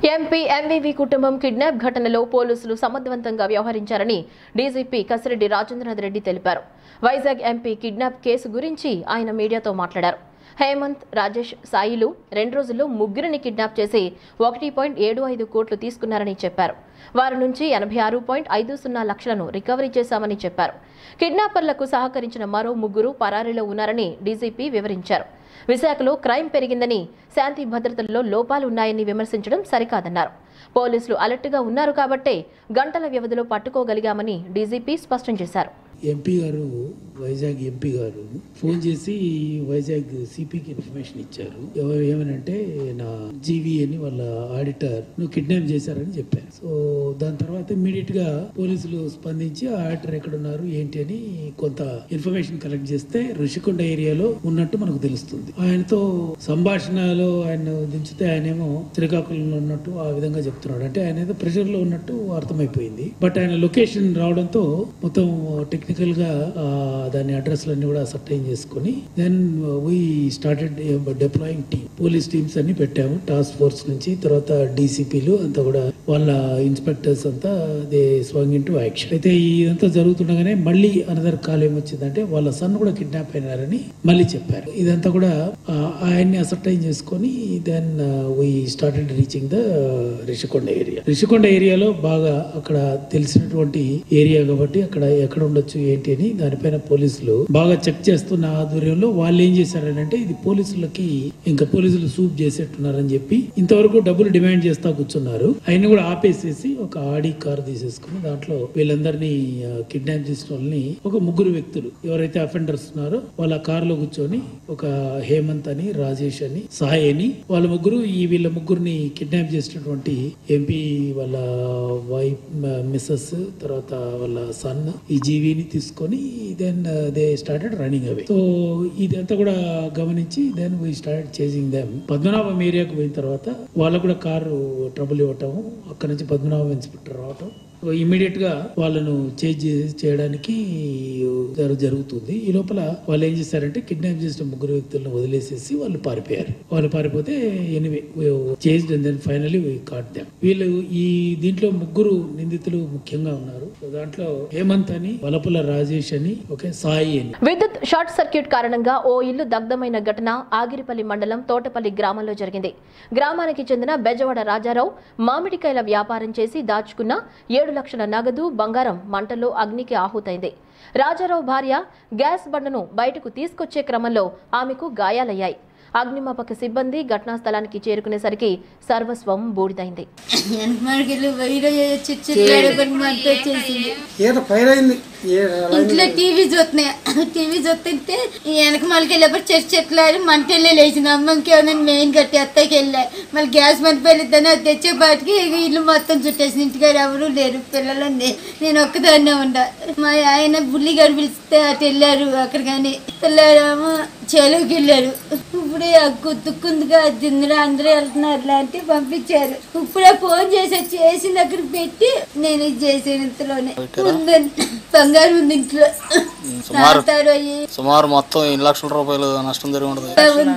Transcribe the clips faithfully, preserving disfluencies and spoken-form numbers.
MP MVV కుటుంబం kidnap ఘటనలో పోలీసులు సమర్థవంతంగా వ్యవహరించారని డీజీపీ కసిరెడ్డి రాజేంద్రనాథ్ రెడ్డి తెలిపారు. వైజాగ్ ఎంపీ కిడ్నాప్ కేసు గురించి ఆయన మీడియాతో మాట్లాడారు. హేమంత్, రాజేష్, సాయిలు రెండు రోజుల్లో ముగ్గురిని కిడ్నాప్ చేసి ఒకటి పాయింట్ ఏడు ఐదు కోట్లు తీసుకున్నారని చెప్పారు. వారి నుంచి ఎనభై ఆరు పాయింట్ ఐదు సున్నా లక్షలను రికవరీ చేశామని చెప్పారు. కిడ్నాపర్లకు సహకరించిన మరో ముగ్గురు పరారీలో ఉన్నారని డీజీపీ వివరించారు. విశాఖలో క్రైమ్ పెరిగిందని, శాంతి భద్రతల్లో లోపాలున్నాయని విమర్శించడం సరికాదన్నారు. పోలీసులు అలర్ట్గా ఉన్నారు కాబట్టే గంటల వ్యవధిలో పట్టుకోగలిగామని డీజీపీ స్పష్టం చేశారు. ఎంపీ గారు వైజాగ్ ఎంపీ గారు ఫోన్ చేసి వైజాగ్ సిపికి ఇన్ఫర్మేషన్ ఇచ్చారు. ఎవరు ఏమనంటే నా జీవీ అని వాళ్ళ ఆడిటర్ నువ్వు కిడ్నాప్ చేశారని చెప్పారు. సో దాని తర్వాత ఇమ్మీడియట్ గా పోలీసులు స్పందించి ఆ ఆడిటర్ ఎక్కడున్నారు ఏంటి అని కొంత ఇన్ఫర్మేషన్ కలెక్ట్ చేస్తే ఋషికొండ ఏరియాలో ఉన్నట్టు మనకు తెలుస్తుంది. ఆయనతో సంభాషణలో ఆయన దించితే ఆయనేమో శ్రీకాకుళంలో ఉన్నట్టు ఆ విధంగా చెప్తున్నాడు. అంటే ఆయన ఏదో ప్రెషర్ లో ఉన్నట్టు అర్థమైపోయింది. బట్ ఆయన లొకేషన్ రావడంతో మొత్తం టెక్నికల్ గా దాని అడ్రస్ లన్నీ కూడా సర్టైన్ చేసుకుని then we started deploying team. Police teams అన్ని పెట్టాము. టాస్క్ ఫోర్స్ నుంచి తర్వాత డీసీపీలు అంతా కూడా వాళ్ళ ఇన్స్పెక్టర్స్ అంతా they swung into action. అయితే ఇదంతా జరుగుతుండగానే మళ్ళీ అనదర్ కాల్ ఏమొచ్చిందంటే వాళ్ళ సన్ కూడా కిడ్నాప్ అయినారని మళ్ళీ చెప్పారు. ఇదంతా కూడా ఆయన్ని అసర్టైన్ చేసుకొని then we started reaching the Rishikonda area. Rishikonda ఏరియాలో బాగా అక్కడ తెలిసినటువంటి ఏరియా కాబట్టి అక్కడ ఎక్కడ ఉండొచ్చు ఏంటి అని దానిపైన పోలీసులు బాగా చెక్ చేస్తున్న ఆధ్వర్యంలో వాళ్ళు ఏం చేశారంటే ఇది పోలీసులకి ఇంకా పోలీసులు సూప్ చేసేట్టున్నారని చెప్పి ఇంతవరకు డబ్బులు డిమాండ్ చేస్తా కూర్చున్నారు. ఆయన కూడా ఆపేసేసి ఒక ఆడి కార్ తీసేసుకుని దాంట్లో వీళ్ళందరినీ కిడ్నాప్ చేసిన వాళ్ళని ఒక ముగ్గురు వ్యక్తులు ఎవరైతే అఫెండర్స్ ఉన్నారో వాళ్ళ కార్ లో కూర్చొని ఒక హేమంత్ అని, రాజేష్ అని, సాయి అని వాళ్ళ ముగ్గురు ఈ వీళ్ళ ముగ్గురిని కిడ్నాప్ చేసినటువంటి ఎంపీ వాళ్ళ వైఫ్ మిస్సెస్ తర్వాత వాళ్ళ సన్ ఈ జీవీని తీసుకొని then they started running away. So ఇదంతా కూడా గమనించి then we started chasing them. Padmanabham ఏరియాకు పోయిన తర్వాత వాళ్ళకు కూడా కారు ట్రబుల్ ఇవ్వటం, అక్కడ నుంచి పద్మనాభం ఇన్స్పెక్టర్ రావటం, ఇమ్మీడియట్ గా వాళ్ళను చేంజ్ చేయడానికి జరుగుతుంది. ఈ లోపల వాళ్ళు ఏం చేశారంటే కిడ్నాప్ చేసిన ముగ్గురు వ్యక్తులను వదిలేసేసి వాళ్ళు పారిపోయారు. వాళ్ళు పారిపోతే anyway changed and then finally we caught them. వీళ్ళు ఈ దీంట్లో ముగ్గురు నిందితులు ముఖ్యంగా ఉన్నారు. దాంట్లో హేమంత్ అని, వలపుల రాజేష్ అని, ఓకే సాయి అని. విద్యుత్ షార్ట్ సర్క్యూట్ కారణంగా ఓ ఇల్లు దగ్ధమైన ఘటన ఆగిరిపల్లి మండలం తోటపల్లి గ్రామంలో జరిగింది. గ్రామానికి చెందిన బెజవాడ రాజారావు మామిడికాయల వ్యాపారం చేసి దాచుకున్న ఏడు లక్షల నగదు, బంగారం మంటల్లో అగ్నికి ఆహుతైంది. రాజారావు భార్య గ్యాస్ బండను బయటకు తీసుకొచ్చే క్రమంలో ఆమెకు గాయాలయ్యాయి. అగ్నిమాపక సిబ్బంది ఘటనా స్థలానికి చేరుకునేసరికి సర్వస్వం బూడిదైంది. ఇంట్లో టీవీ చూస్తున్నాయి. టీవీ చూస్తుంటే వెనక మళ్ళీ వెళ్ళేప్పుడు చెట్టు చెట్లు మంట వెళ్ళి లేచింది. అమ్మకి ఏమైనా మెయిన్ కట్టి అత్తకి వెళ్ళా. మళ్ళీ గ్యాస్ మంట వెళ్ళిద్దని అది తెచ్చేపాటికి ఇల్లు మొత్తం చుట్టేసి ఇంటికాడ ఎవరు లేరు, పిల్లలు నేను ఒక్కదాన్నే ఉండా. మా ఆయన బుల్లి గారు పిలిస్తే అటు వెళ్ళారు. అక్కడ కానీ పిల్లారేమో చెలువుకి వెళ్ళారు. ఇప్పుడే గుద్దుకుందిగా దిందులో అందరూ వెళ్తున్నారు లాంటి పంపించారు. ఇప్పుడే ఫోన్ చేసి చేసిన దగ్గర పెట్టి నేను ఇది చేసిన ఇంతలోనే ఉందండి. బంగారు ఉంది ఇంట్లో. సుమారు మొత్తం ఎన్ని లక్షల రూపాయలు నష్టం జరిగి ఉంటుంది.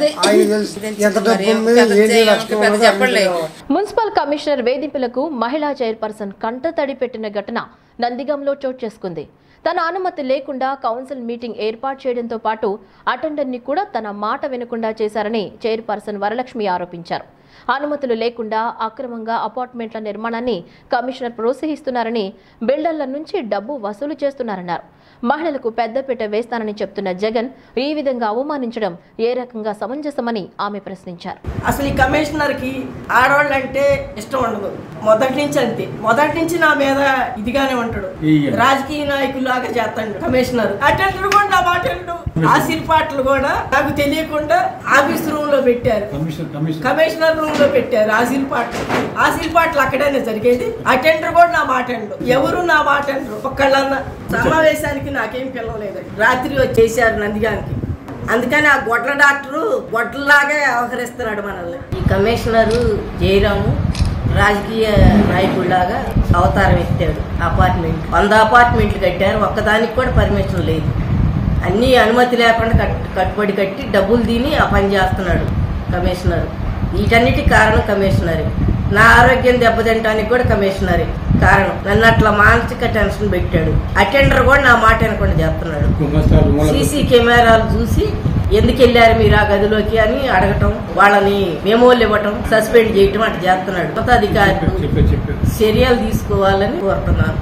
మున్సిపల్ కమిషనర్ వేధింపులకు మహిళా చైర్పర్సన్ కంటతడి పెట్టిన ఘటన నందిగంలో చోటు చేసుకుంది. తన అనుమతి లేకుండా కౌన్సిల్ మీటింగ్ ఏర్పాటు చేయడంతో పాటు అటెండర్ని కూడా తన మాట వినకుండా చేశారని చైర్పర్సన్ వరలక్ష్మి ఆరోపించారు. అనుమతులు లేకుండా అక్రమంగా అపార్ట్మెంట్ల నిర్మాణాన్ని కమిషనర్ ప్రోత్సహిస్తున్నారని, బిల్డర్ల నుంచి డబ్బు వసూలు చేస్తున్నారన్నారు. మహిళలకు పెద్దపీట వేస్తానని చెప్తున్న జగన్ ఈ విధంగా అవమానించడం ఏ రకంగా సమంజసమని ఆమె ప్రశ్నించారు. అసలు ఈ కమిషనర్ కి ఆడవాళ్ళంటే ఇష్టం ఉండదు. మొదటి నుంచి అంతే. మొదటి నుంచి నా మీద ఇదిగానే ఉంటాడు. రాజకీయ నాయకులు లాగా చేస్తాడు కమిషనర్. అటెండర్ కూడా నా మాట్లాడు. ఆశీర్పాట్లు కూడా నాకు తెలియకుండా ఆఫీస్ రూమ్ లో పెట్టారు. కమిషనర్ రూమ్ లో పెట్టారు ఆశీర్పాట్లు. ఆశీర్పాట్లు అక్కడనే జరిగేది. అటెండర్ కూడా నా మాట ఎవరు నా మాట ఒక్కళ్ళన్నా సమావేశానికి నాకేం పిలవలేదు. రాత్రి వచ్చేసారు నందిగానికి. అందుకని ఆ గొడ్ల డాక్టరు గొడ్లలాగే వ్యవహరిస్తున్నాడు మనల్ని. ఈ కమిషనరు జయరాము రాజకీయ నాయకుడిలాగా అవతారం ఎత్తాడు. అపార్ట్మెంట్ వంద అపార్ట్మెంట్లు కట్టారు. ఒక్కదానికి కూడా పర్మిషన్ లేదు. అన్ని అనుమతి లేకుండా కట్ కట్టుబడి కట్టి డబ్బులు తిని ఆ పని చేస్తున్నాడు కమిషనర్. వీటన్నిటికి కారణం కమిషనర్. నా ఆరోగ్యం దెబ్బతింటానికి కూడా కమిషనరే కారణం. నన్ను అట్లా మానసిక టెన్షన్ పెట్టాడు. అటెండర్ కూడా నా మాట వినకుండా చేస్తున్నాడు. సీసీ కెమెరాలు చూసి ఎందుకు వెళ్ళారు మీరు ఆ గదిలోకి అని అడగటం, వాళ్ళని మెమోలు ఇవ్వటం, సస్పెండ్ చేయటం అట్లా చేస్తున్నాడు. కొత్త అధికారులు చర్యలు తీసుకోవాలని కోరుతున్నాను.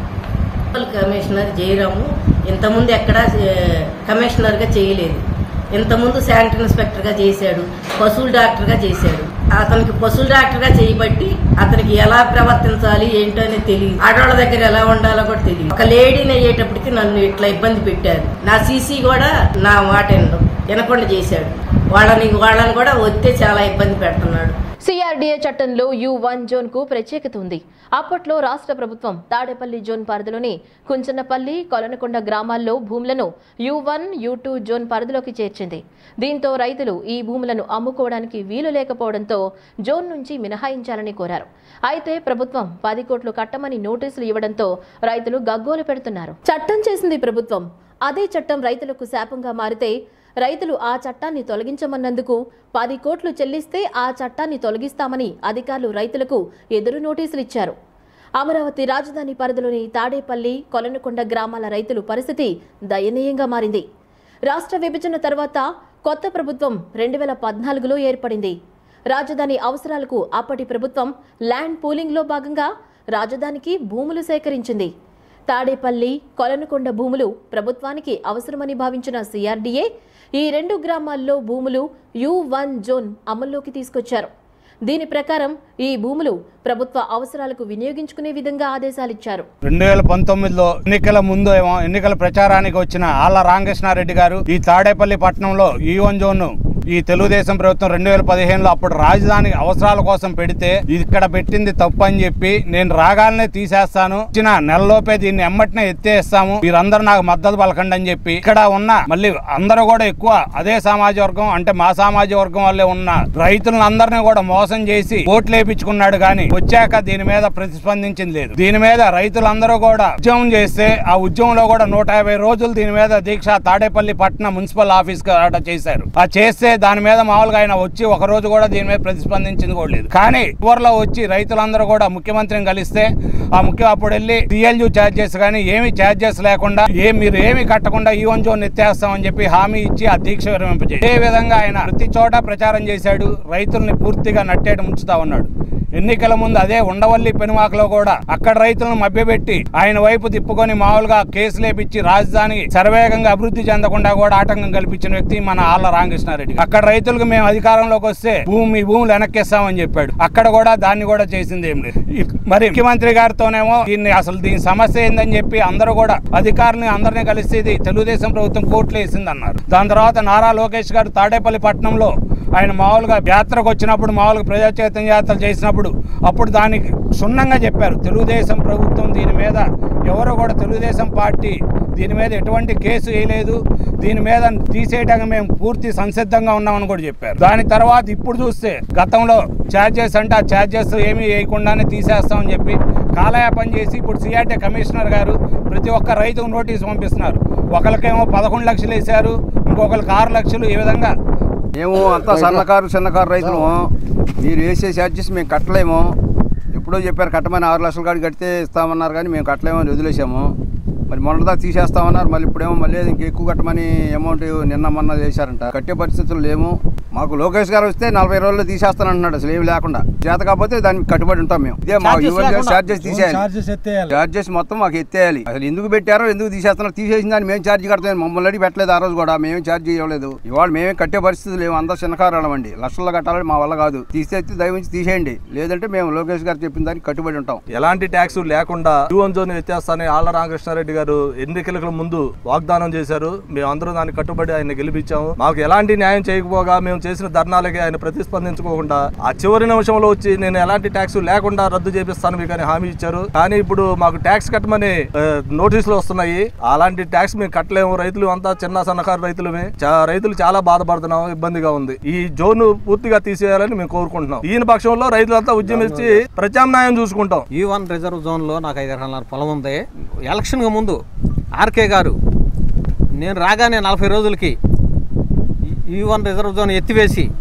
కమిషనర్ జయరాము ఇంతకుముందు ఎక్కడా కమిషనర్గా చేయలేదు. ఇంతకుముందు శానిటరీ ఇన్స్పెక్టర్గా చేశాడు, పశువుల డాక్టర్గా చేశాడు. అతనికి పశువుల డాక్టర్గా చేయబట్టి అతనికి ఎలా ప్రవర్తించాలి ఏంటో అనేది తెలియదు. ఆడవాళ్ళ దగ్గర ఎలా ఉండాలో కూడా తెలియదు. ఒక లేడీని అయ్యేటప్పటికి నన్ను ఇట్లా ఇబ్బంది పెట్టారు. నా సీసీ కూడా నా మాట వినకుండా చేశాడు. వాళ్ళని వాళ్ళని కూడా వస్తే చాలా ఇబ్బంది పెడుతున్నాడు. సిఆర్డీఏ చట్టంలో యూ వన్ జోన్ కు ప్రత్యేకత ఉంది. అప్పట్లో రాష్ట్ర ప్రభుత్వం తాడేపల్లి జోన్ పరిధిలోని కుంచనపల్లి, కొలనకొండ గ్రామాల్లో భూములను U one, U two zone పరిధిలోకి చేర్చింది. దీంతో రైతులు ఈ భూములను అమ్ముకోవడానికి వీలు లేకపోవడంతో జోన్ నుంచి మినహాయించాలని కోరారు. అయితే ప్రభుత్వం పది కోట్లు కట్టమని నోటీసులు ఇవ్వడంతో రైతులు గగ్గోలు పెడుతున్నారు. చట్టం చేసింది ప్రభుత్వం, అదే చట్టం రైతులకు శాపంగా మారితే రైతులు ఆ చట్టాన్ని తొలగించమన్నందుకు పది కోట్లు చెల్లిస్తే ఆ చట్టాన్ని తొలగిస్తామని అధికారులు రైతులకు ఎదురు నోటీసులు ఇచ్చారు. అమరావతి రాజధాని పరిధిలోని తాడేపల్లి, కొలనకొండ గ్రామాల రైతుల పరిస్థితి దయనీయంగా మారింది. రాష్ట్ర విభజన తర్వాత కొత్త ప్రభుత్వం రెండు వేల పద్నాలుగులో ఏర్పడింది. రాజధాని అవసరాలకు అప్పటి ప్రభుత్వం ల్యాండ్ పూలింగ్లో భాగంగా రాజధానికి భూములు సేకరించింది. తాడేపల్లి, కొలనకొండ భూములు ప్రభుత్వానికి అవసరమని భావించిన సిఆర్డీఏ ఈ రెండు గ్రామాల్లో భూములు యూ వన్ జోన్ అమల్లోకి తీసుకొచ్చారు. దీని ప్రకారం ఈ భూములు ప్రభుత్వ అవసరాలకు వినియోగించుకునే విధంగా ఆదేశాలిచ్చారు. రెండు వేల పంతొమ్మిదిలో ఎన్నికల ముందు ఏమో ఎన్నికల ప్రచారానికి వచ్చిన ఆళ్ల రామకృష్ణారెడ్డి గారు ఈ తాడేపల్లి పట్టణంలో యూ వన్ జోన్ ఈ తెలుగుదేశం ప్రభుత్వం రెండు వేల పదిహేనులో అప్పుడు రాజధాని అవసరాల కోసం పెడితే ఇక్కడ పెట్టింది తప్పు అని చెప్పి నేను రాగాలనే తీసేస్తాను, ఇచ్చిన నెలలోపే దీన్ని ఎమ్మటినే ఎత్తేస్తాము, మీరందరూ నాకు మద్దతు పలకండి అని చెప్పి ఇక్కడ ఉన్న మళ్ళీ అందరూ కూడా ఎక్కువ అదే సమాజ వర్గం అంటే మా సామాజిక వర్గం వల్లే ఉన్న రైతులను అందరినీ కూడా మోసం చేసి ఓట్లు వేయించుకున్నాడు. కానీ వచ్చాక దీని మీద ప్రతిస్పందించింది లేదు. దీని మీద రైతులందరూ కూడా ఉద్యమం చేస్తే ఆ ఉద్యమంలో కూడా నూట యాభై రోజులు దీని మీద దీక్ష తాడేపల్లి పట్టణ మున్సిపల్ ఆఫీస్ చేశారు. ఆ చేస్తే దాని మీద మామూలుగా ఆయన వచ్చి ఒక రోజు కూడా దీని మీద ప్రతిస్పందించింది కూడా లేదు. కానీ చివరిలో వచ్చి రైతులందరూ కూడా ముఖ్యమంత్రిని కలిస్తే ఆ ముఖ్య అప్పుడు వెళ్ళి టీఎల్యూ ఛార్జెస్ కానీ ఏమి ఛార్జెస్ లేకుండా ఏ మీరు ఏమి కట్టకుండా ఈ వన్ జోన్ ఎత్తేస్తామని చెప్పి హామీ ఇచ్చి ఆ దీక్ష విరమింపజేసి ఏ విధంగా ఆయన ప్రతి చోట ప్రచారం చేశాడు. రైతుల్ని పూర్తిగా నట్టేట ముంచుతా ఉన్నాడు. ఎన్నికల ముందు అదే ఉండవల్లి పెనుమాకలో కూడా అక్కడ రైతులను మభ్యపెట్టి ఆయన వైపు తిప్పుకొని మామూలుగా కేసులు లేపించి రాజధాని శరవేగంగా అభివృద్ధి చెందకుండా కూడా ఆటంకం కల్పించిన వ్యక్తి మన ఆళ్ల రామకృష్ణారెడ్డి. అక్కడ రైతులకు మేము అధికారంలోకి వస్తే భూమి భూములు వెనక్కిస్తామని చెప్పాడు. అక్కడ కూడా దాన్ని కూడా చేసింది ఏం లేదు. మరి ముఖ్యమంత్రి గారితోనేమో దీన్ని అసలు దీని సమస్య ఏందని చెప్పి అందరూ కూడా అధికారులని అందరినీ కలిసి ఇది తెలుగుదేశం ప్రభుత్వం కోర్టులో వేసింది అన్నారు. దాని తర్వాత నారా లోకేష్ గారు తాడేపల్లి పట్టణంలో ఆయన మామూలుగా యాత్రకు వచ్చినప్పుడు మామూలుగా ప్రజా చైతన్య యాత్రలు చేసినప్పుడు అప్పుడు దానికి క్షుణ్ణంగా చెప్పారు. తెలుగుదేశం ప్రభుత్వం దీని మీద ఎవరో కూడా తెలుగుదేశం పార్టీ దీని మీద ఎటువంటి కేసు వేయలేదు, దీని మీద తీసేయడానికి మేము పూర్తి సంసిద్ధంగా ఉన్నామని కూడా చెప్పారు. దాని తర్వాత ఇప్పుడు చూస్తే గతంలో ఛార్జెస్ అంటే ఆ ఛార్జెస్ ఏమీ వేయకుండానే తీసేస్తామని చెప్పి కాలయాపన చేసి ఇప్పుడు సిఆర్టీ కమిషనర్ గారు ప్రతి ఒక్క రైతుకు నోటీసు పంపిస్తున్నారు. ఒకరికేమో పదకొండు లక్షలు వేశారు, ఇంకొకరికి ఆరు లక్షలు. ఈ విధంగా మేము అంతా సన్నకారు చిన్నకారు రైతులు, మీరు వేసే ఛార్జెస్ మేము కట్టలేము. ఎప్పుడో చెప్పారు కట్టమని, ఆరు లక్షల కాడికి కడితే ఇస్తామన్నారు కానీ మేము కట్టలేమని వదిలేసాము. మరి మొన్నదా తీసేస్తామన్నారు, మళ్ళీ ఇప్పుడేమో మళ్ళీ ఇంకా ఎక్కువ కట్టమని అమౌంట్ నిన్న మొన్న చేశారంట. కట్టే పరిస్థితులు లేము. మాకు లోకేష్ గారు వస్తే నలభై రోజుల్లో తీసేస్తానంటున్నాడు, అసలు ఏమి లేకుండా. చేత కాకపోతే దానికి కట్టుబడి ఉంటాం మేము. ఇదే మా ఛార్జెస్ తీసేయాలి, ఛార్జెస్ మొత్తం మాకు ఎత్తేయాలి. అసలు ఎందుకు పెట్టారో ఎందుకు తీసేస్తున్నారు, తీసేసిన దాన్ని మేము ఛార్జ్ కడతాం. మమ్మల్ని అడిగి పెట్టలేదు ఆ రోజు కూడా, మేమేం ఛార్జ్ ఇవ్వలేదు. ఇవాళ మేమే కట్టే పరిస్థితులు లేవు. అందరూ చిన్నకారం అండి, లక్షల్లో కట్టాలని మా వల్ల కాదు. తీసేస్తే దయవించి తీసేయండి, లేదంటే మేము లోకేష్ గారు చెప్పిన దానికి కట్టుబడి ఉంటాం. ఎలాంటి ట్యాక్స్ లేకుండా యూ వన్ జోన్ ఎత్తేస్తానని ఆళ్ల రామకృష్ణారెడ్డి గారు ఎన్నికలకు ముందు వాగ్దానం చేశారు. మేమందరూ దానికి కట్టుబడి ఆయన గెలిపించాము. మాకు ఎలాంటి న్యాయం చేయకపోగా మేము చేసిన ధర్నాలకి ఆయన ప్రతిస్పందించుకోకుండా ఆ చివరి నిమిషంలో వచ్చి నేను ఎలాంటి ట్యాక్స్ లేకుండా రద్దు చేపిస్తాను మీకు అని హామీ ఇచ్చారు. కానీ ఇప్పుడు మాకు ట్యాక్స్ కట్టమని నోటీసులు వస్తున్నాయి. అలాంటి ట్యాక్స్ మేము కట్టలేము. రైతులు అంతా చిన్న సన్నకారు రైతులమే. రైతులు చాలా బాధపడుతున్నాం, ఇబ్బందిగా ఉంది. ఈ జోన్ పూర్తిగా తీసేయాలని మేము కోరుకుంటున్నాం. ఈయన పక్షంలో రైతులంతా ఉద్యమించి ప్రత్యామ్నాయం చూసుకుంటాం. ఈ వన్ రిజర్వ్ జోన్ లో నాకు ఐదు ఎకరాల పొలం ఉంది. ఎలక్షన్ కు ముందు ఆర్కే గారు నేను రాగానే నలభై రోజులకి ఈ వన్ రిజర్వ్ జోన్ ఎత్తివేసి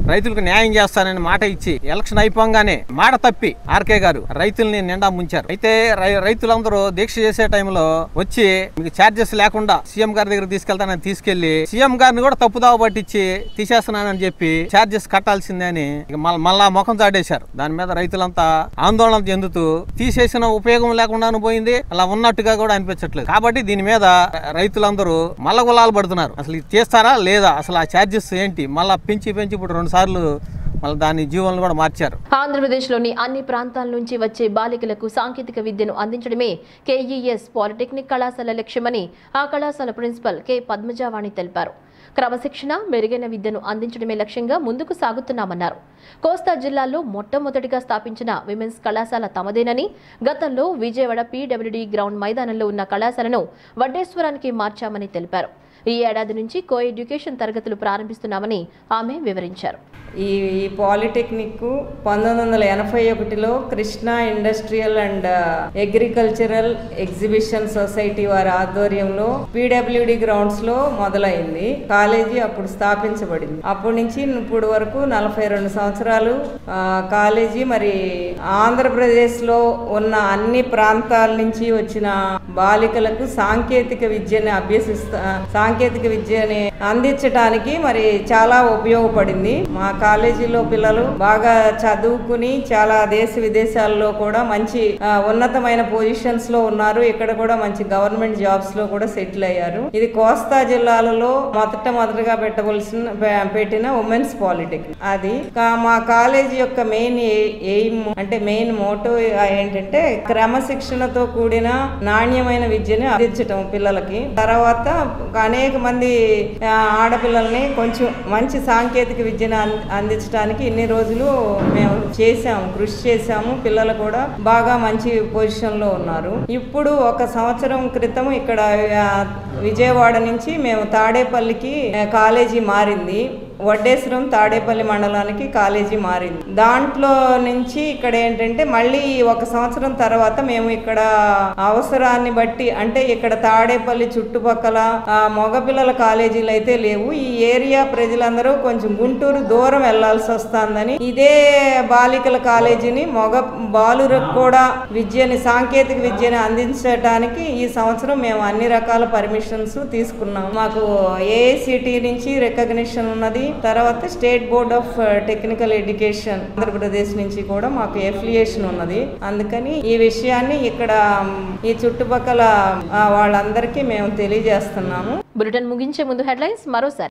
రైతులకు న్యాయం చేస్తానని మాట ఇచ్చి ఎలక్షన్ అయిపోగానే మాట తప్పి ఆర్కే గారు రైతుల్ని నిండా ముంచారు. అయితే రైతులందరూ దీక్ష చేసే టైంలో వచ్చి మీకు ఛార్జెస్ లేకుండా సీఎం గారి దగ్గర తీసుకెళ్తానని తీసుకెళ్లి సీఎం గారిని కూడా తప్పుదావ పట్టించి తీసేస్తున్నానని చెప్పి ఛార్జెస్ కట్టాల్సిందే అని మళ్ళా ముఖం చాటేశారు. దాని మీద రైతులంతా ఆందోళన చెందుతూ తీసేసిన ఉపయోగం లేకుండా పోయింది, అలా ఉన్నట్టుగా కూడా అనిపించట్లేదు. కాబట్టి దీని మీద రైతులందరూ మల్ల గులాలు పడుతున్నారు. అసలు ఇది చేస్తారా లేదా, అసలు ఆ ఛార్జెస్ ఏంటి, మళ్ళా పెంచి పెంచి ఇప్పుడు రెండు సార్లు మళ్ళీ దాని జీవనలు కూడా మార్చారు. ఆంధ్రప్రదేశ్లోని అన్ని ప్రాంతాల నుంచి వచ్చే బాలికలకు సాంకేతిక విద్యను అందించడమే కేఈఎస్ పాలిటెక్నిక్ కళాశాల లక్ష్యమని ఆ కళాశాల ప్రిన్సిపల్ కె పద్మజావాణి తెలిపారు. క్రమశిక్షణ, మెరుగైన విద్యను అందించడమే లక్ష్యంగా ముందుకు సాగుతున్నామన్నారు. కోస్తా జిల్లాలో మొట్టమొదటిగా స్థాపించిన విమెన్స్ కళాశాల తమదేనని, గతంలో విజయవాడ పీడబ్ల్యూడీ గ్రౌండ్ మైదానంలో ఉన్న కళాశాలను వడ్డేశ్వరానికి మార్చామని తెలిపారు. ఈ ఏడాది నుంచి కో ఎడ్యుకేషన్ తరగతులు ప్రారంభిస్తున్నామని ఆమె వివరించారు. ఈ పాలిటెక్నిక్ పంతొమ్మిది వందల ఎనభై ఒకటిలో Krishna industrial and agricultural exhibition society వారి ఆధ్వర్యంలో పీడబ్ల్యూడి గ్రౌండ్స్ లో మొదలైంది. కాలేజీ అప్పుడు స్థాపించబడింది. అప్పటి నుంచి ఇప్పుడు వరకు నలభై రెండు సంవత్సరాలు కాలేజీ మరి ఆంధ్రప్రదేశ్ లో ఉన్న అన్ని ప్రాంతాల నుంచి వచ్చిన బాలికలకు సాంకేతిక విద్యని అభ్యసిస్తా సాంకేతిక విద్యని అందించడానికి మరి చాలా ఉపయోగపడింది. మా కాలేజీలో పిల్లలు బాగా చదువుకుని చాలా దేశ విదేశాల్లో కూడా మంచి ఉన్నతమైన పొజిషన్స్ లో ఉన్నారు. ఇక్కడ కూడా మంచి గవర్నమెంట్ జాబ్స్ లో కూడా సెటిల్ అయ్యారు. ఇది కోస్తా జిల్లాలలో మొదట మొదటగా పెట్టవలసిన పెట్టిన ఉమెన్స్ పాలిటెక్నిక్. అది మా కాలేజీ యొక్క మెయిన్ ఎయిమ్ అంటే మెయిన్ మోటో ఏంటంటే క్రమశిక్షణతో కూడిన నాణ్యమైన విద్యని అందించటం పిల్లలకి. తర్వాత అనేక మంది ఆడపిల్లల్ని కొంచెం మంచి సాంకేతిక విద్యను అందించడానికి ఇన్ని రోజులు మేము చేసాము, కృషి చేసాము. పిల్లలు కూడా బాగా మంచి పొజిషన్ లో ఉన్నారు. ఇప్పుడు ఒక సంవత్సరం క్రితం ఇక్కడ విజయవాడ నుంచి మేము తాడేపల్లికి కాలేజీ మారింది. వడ్డేశ్వరం తాడేపల్లి మండలానికి కాలేజీ మారింది. దాంట్లో నుంచి ఇక్కడ ఏంటంటే మళ్ళీ ఒక సంవత్సరం తర్వాత మేము ఇక్కడ అవసరాన్ని బట్టి అంటే ఇక్కడ తాడేపల్లి చుట్టుపక్కల మగపిల్లల కాలేజీలు అయితే లేవు. ఈ ఏరియా ప్రజలందరూ కొంచెం గుంటూరు దూరం వెళ్లాల్సి వస్తుందని ఇదే బాలికల కాలేజీని మగ బాలురకు కూడా విద్యని సాంకేతిక విద్యని అందించడానికి ఈ సంవత్సరం మేము అన్ని రకాల పర్మిషన్స్ తీసుకున్నాం. మాకు ఏఐసిటి నుంచి రికగ్నిషన్ ఉన్నది. తర్వాత state board of technical education Andhra Pradesh నుంచి కూడా మాకు ఎఫిలియేషన్ ఉన్నది. అందుకని ఈ విషయాన్ని ఇక్కడ ఈ చుట్టుపక్కల వాళ్ళందరికీ మేము తెలియజేస్తున్నాము. బులెటిన్ ముగించే ముందు హెడ్లైన్స్ మరోసారి.